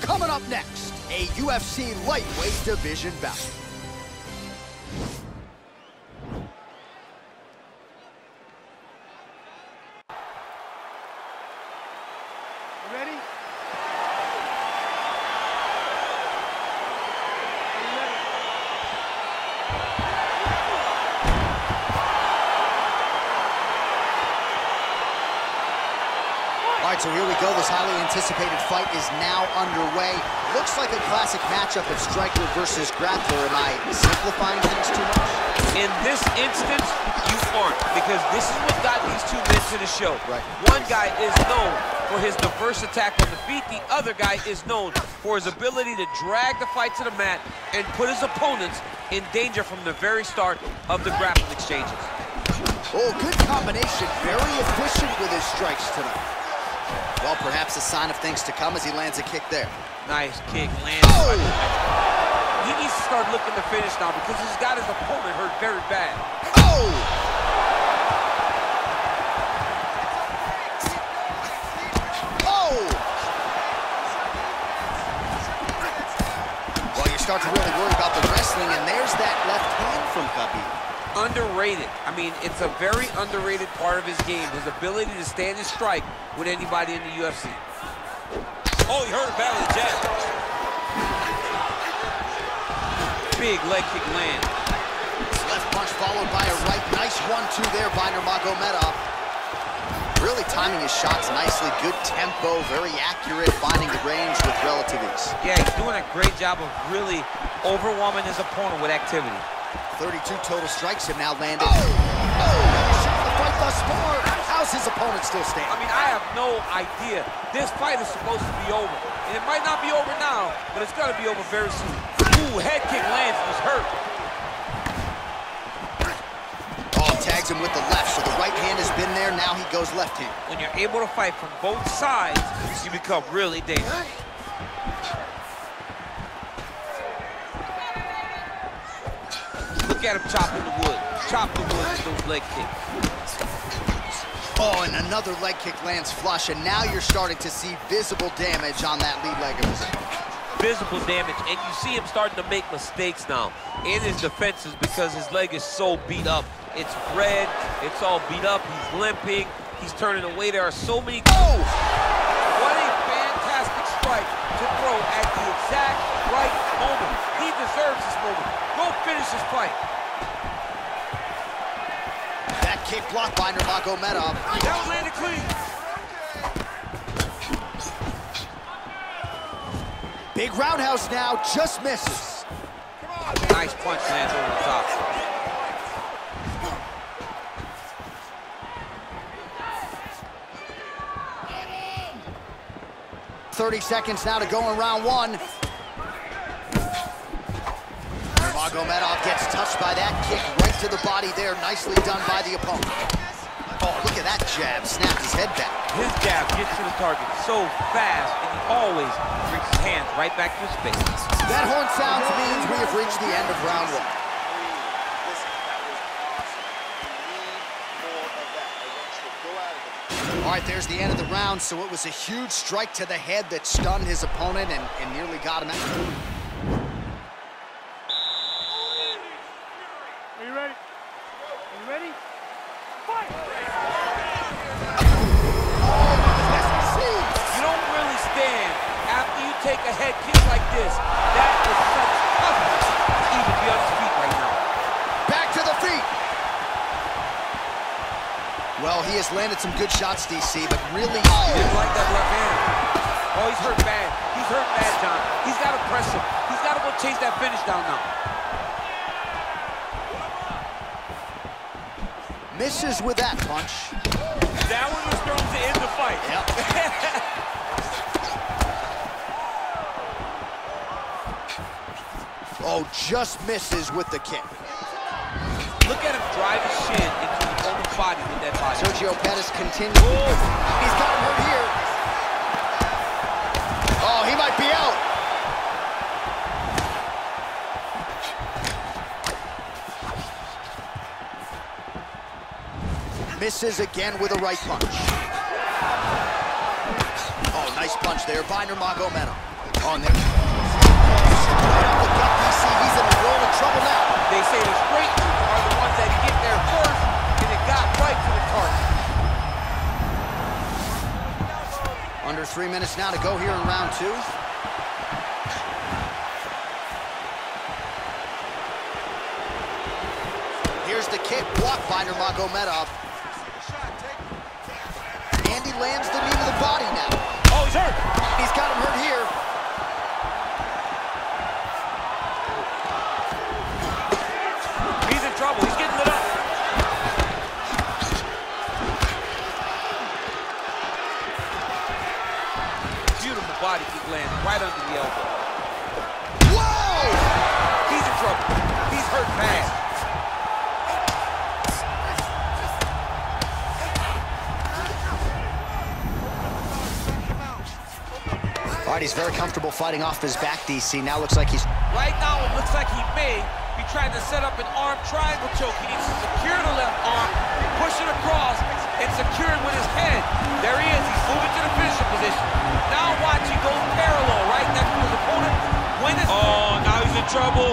Coming up next, a UFC lightweight division bout. You ready? All right, so here we go. This highly anticipated fight is now underway. Looks like a classic matchup of striker versus grappler. Am I simplifying things too much? In this instance, you aren't, because this is what got these two men to the show. Right. One guy is known for his diverse attack on the feet. The other guy is known for his ability to drag the fight to the mat and put his opponents in danger from the very start of the grappling exchanges. Oh, good combination. Very efficient with his strikes tonight. Well, perhaps a sign of things to come as he lands a kick there. Nice kick, lands. Oh! He needs to start looking to finish now because he's got his opponent hurt very bad. Oh! Oh! Well, you start to really worry about the wrestling, and there's that left hand from Khabib. Underrated. I mean, it's a very underrated part of his game, his ability to stand and strike with anybody in the UFC. Oh, he hurt a bad jab. Big leg kick land. Left punch followed by a right. Nice 1-2 there by Nurmagomedov. Really timing his shots nicely. Good tempo, very accurate, finding the range with relative ease. Yeah, he's doing a great job of really overwhelming his opponent with activity. 32 total strikes have now landed. Oh! The fight thus far. How's his opponent still standing? I mean, I have no idea. This fight is supposed to be over. And it might not be over now, but it's going to be over very soon. Ooh, head kick lands, he's hurt. Oh, tags him with the left, so the right hand has been there. Now he goes left hand. When you're able to fight from both sides, you become really dangerous. Look at him chopping the wood. Chop the wood with those leg kicks. Oh, and another leg kick lands flush, and now you're starting to see visible damage on that lead leg of his. Visible damage, and you see him starting to make mistakes now in his defenses because his leg is so beat up. It's red, it's all beat up, he's limping, he's turning away. There are so many. Oh! What a fantastic strike to throw at the exact right moment. He deserves this moment. Go finish this fight. That kick blocked by Nurmagomedov. That was landed clean. Big roundhouse now, just misses. Nice punch lands over the top. .30 seconds now to go in round one. Nurmagomedov gets touched by that kick right to the body there. Nicely done by the opponent. Oh, look at that jab. Snapped his head back. His jab gets to the target so fast, and he always brings his hands right back to his face. That horn sounds means we have reached the end of round one. All right, there's the end of the round, so it was a huge strike to the head that stunned his opponent and nearly got him out. Are you ready? Are you ready? Fight! You don't really stand after you take a head kick like this. That is such toughness to even be on his feet right now. Back to the feet. Well, he has landed some good shots, DC, but really... Didn't like that left hand. Oh, he's hurt bad. He's hurt bad, John. He's got to press him. He's got to go chase that finish down now. Misses with that punch. That one was thrown to end the fight. Yep. Oh, just misses with the kick. Look at him drive his shin into the opponent's body with that body. Sergio Pettis continues. He's got him hurt here. Oh, he might be out. Misses again with a right punch. Oh, nice punch there by Nurmagomedov. On there. Right up the gut, DC. He's in a world of trouble now. They say the straight are the ones that get there first, and it got right to the target. Under 3 minutes now to go here in round 2. Here's the kick, blocked by Nurmagomedov. And he lands the knee to the body now. Oh, he's hurt. He's got him hurt here. He's in trouble. He's getting lit up. Beautiful body kick landing right under the elbow. Whoa! He's in trouble. He's hurt bad. All right, he's very comfortable fighting off his back, DC. Now looks like he's... Right now, it looks like he may be trying to set up an arm triangle choke. He needs to secure the left arm, push it across, and secure it with his head. There he is. He's moving to the finishing position. Now watch, he goes parallel right next to his opponent. Oh, now he's in trouble.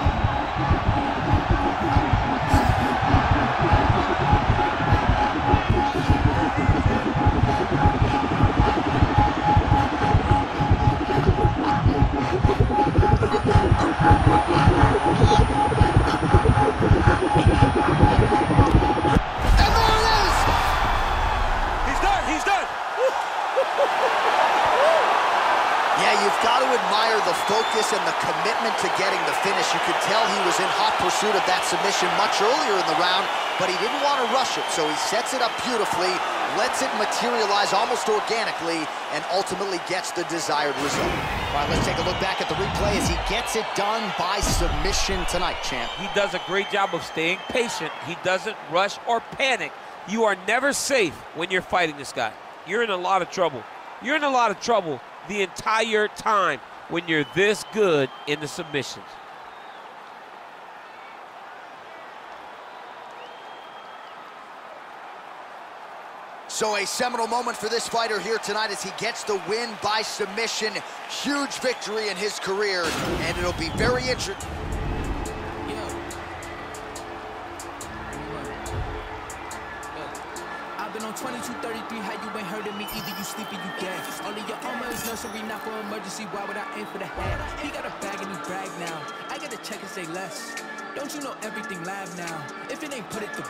You've got to admire the focus and the commitment to getting the finish. You could tell he was in hot pursuit of that submission much earlier in the round, but he didn't want to rush it, so he sets it up beautifully, lets it materialize almost organically, and ultimately gets the desired result. All right, let's take a look back at the replay as he gets it done by submission tonight, champ. He does a great job of staying patient. He doesn't rush or panic. You are never safe when you're fighting this guy. You're in a lot of trouble. You're in a lot of trouble the entire time when you're this good in the submissions. So a seminal moment for this fighter here tonight as he gets the win by submission. Huge victory in his career, and it'll be very interesting. Been on 2233, how you ain't heard of me, either you sleep or you dead. All of your armor is nursery, not for emergency, why would I aim for the head? He got a bag and he brag now, I gotta check and say less. Don't you know everything live now? If it ain't put it to